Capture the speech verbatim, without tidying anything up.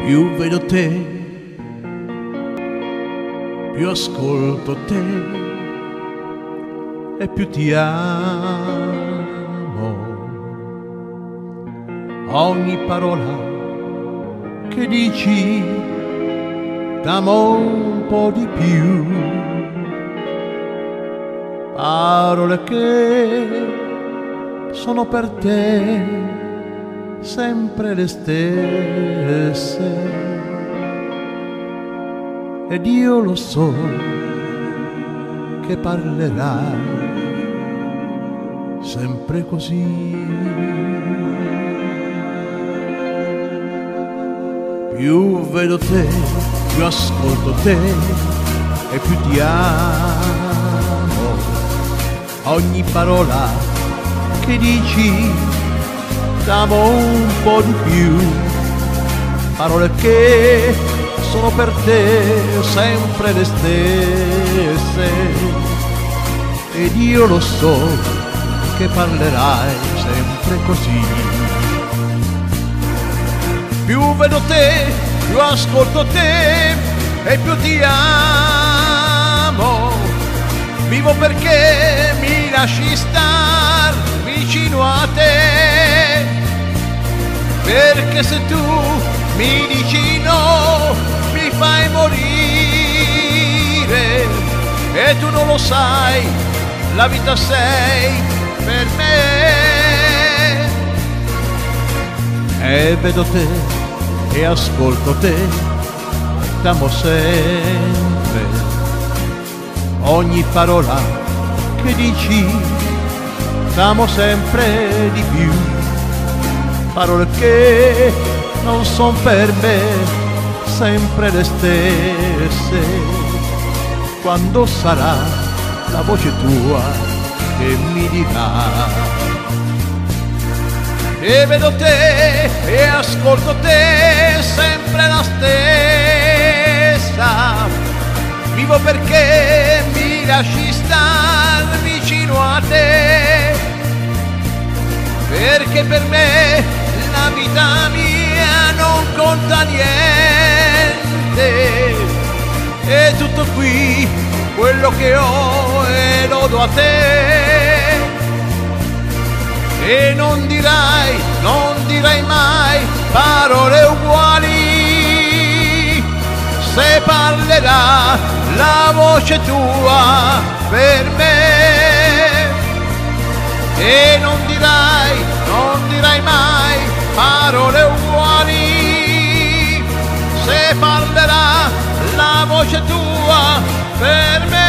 Più vedo te, più ascolto te e più ti amo. Ogni parola che dici t'amo un po' di più. Parole che sono per te sempre le stesse, ed io lo so che parlerai sempre così. Più vedo te, più ascolto te e più ti amo. Ogni parola che dici t'amo un po' di più. Parole che sono per te sempre le stesse, ed io lo so che parlerai sempre così. Più vedo te, più ascolto te e più ti amo. Vivo perché mi lasci star vicino a te, perché se tu mi dici no mi fai morire, e tu non lo sai, la vita sei per me. E vedo te e ascolto te, t'amo sempre. Ogni parola che dici t'amo sempre di più. Parole che non son per me sempre le stesse. Quando sarà la voce tua che mi dirà? E vedo te e ascolto te sempre la stessa. Vivo perché mi lasci star vicino a te, perché per me la vita mia non conta niente. È tutto qui quello che ho e lo do a te. E non dirai, non dirai mai parole uguali, se parlerà la voce tua per me. E non dirai, non dirai mai parole uguali, se parlerà la voce tua per me.